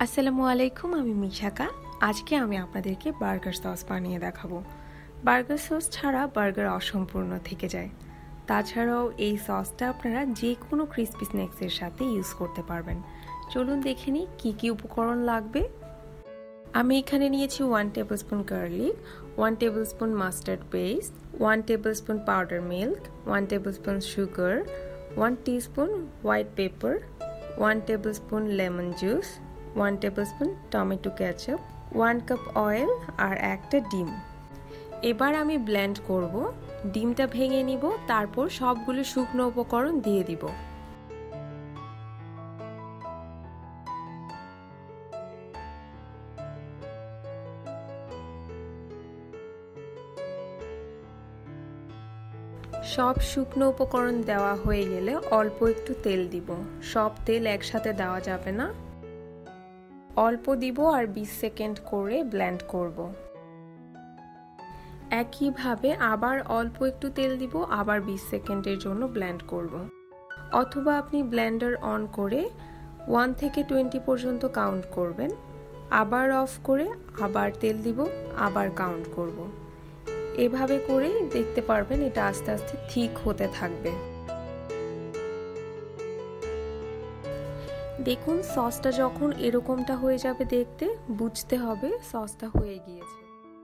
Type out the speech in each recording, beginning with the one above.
আসসালামু আলাইকুম, আমি মিশাকা। আজকে আমি আপনাদেরকে বার্গার সস বানিয়ে দেখাবো। বার্গার সস ছাড়া বার্গার অসম্পূর্ণ থেকে যায়। তাছাড়াও এই সসটা আপনারা যে কোনো ক্রিসপি স্ন্যাক্সের সাথে ইউজ করতে পারবেন। চলুন দেখে নিই কী কী উপকরণ লাগবে। আমি এখানে নিয়েছি 1 tablespoon garlic, 1 tablespoon mustard paste, 1 tablespoon powder milk, 1 tablespoon sugar, 1 teaspoon white pepper, 1 tablespoon lemon juice, 1 tablespoon tomato ketchup, 1 cup oil আর একটা ডিম। এবার আমি ব্লেন্ড করব। ডিমটা ভেঙে নিব, তারপর সবগুলো শুকনো উপকরণ দিয়ে দিব। সব শুকনো উপকরণ দেওয়া হয়ে গেলে অল্প একটু তেল দিব। সব তেল একসাথে দেওয়া যাবে না, অল্প দিব আর 20 সেকেন্ড করে ব্লেন্ড করব। একইভাবে আবার অল্প একটু তেল দিব, আবার 20 সেকেন্ডের জন্য ব্লেন্ড করব। অথবা আপনি ব্লেন্ডার অন করে 1 থেকে 20 পর্যন্ত কাউন্ট করবেন, আবার অফ করে আবার তেল দিব, আবার কাউন্ট করব। এভাবে করেই দেখতে পারবেন এটা আস্তে আস্তে ঠিক হতে থাকবে। দেখুন সসটা যখন এরকমটা হয়ে যাবে দেখতে, বুঝতে হবে সসটা হয়ে গিয়েছে।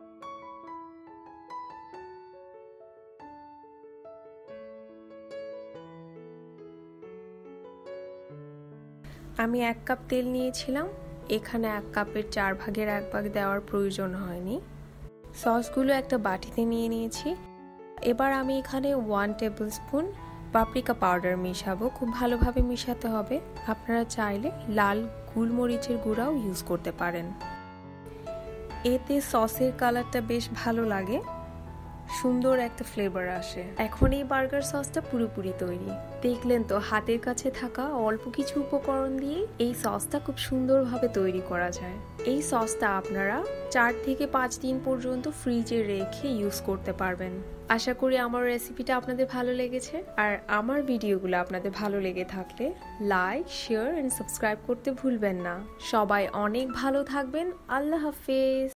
আমি 1 কাপ তেল নিয়েছিলাম, এখানে 1 কাপের 4 ভাগের 1 ভাগ দেওয়ার প্রয়োজন হয়নি। সসগুলো একটা বাটিতে নিয়ে নিয়েছি। এবার আমি এখানে 1 টেবিলস্পুন পাপরিকা পাউডার মিশাবো। খুব ভালোভাবে মিশাতে হবে। আপনারা চাইলে লাল গোলমরিচের গুঁড়াও ইউজ করতে পারেন। এতে সসের কালারটা বেশ ভালো লাগে, সুন্দর একটা ফ্লেভার আসে। এখন এই বার্গার সসটা পুরোপুরি তৈরি। দেখলেন তো, হাতের কাছে থাকা অল্প কিছু উপকরণ দিয়ে এই সসটা খুব সুন্দরভাবে তৈরি করা যায়। এই সসটা আপনারা 4 থেকে 5 দিন পর্যন্ত ফ্রিজে রেখে ইউজ করতে পারবেন। আশা করি আমার রেসিপিটা আপনাদের ভালো লেগেছে। আর আমার ভিডিওগুলো আপনাদের ভালো লেগে থাকলে লাইক, শেয়ার এন্ড সাবস্ক্রাইব করতে ভুলবেন না। সবাই অনেক ভালো থাকবেন। আল্লাহ হাফেজ।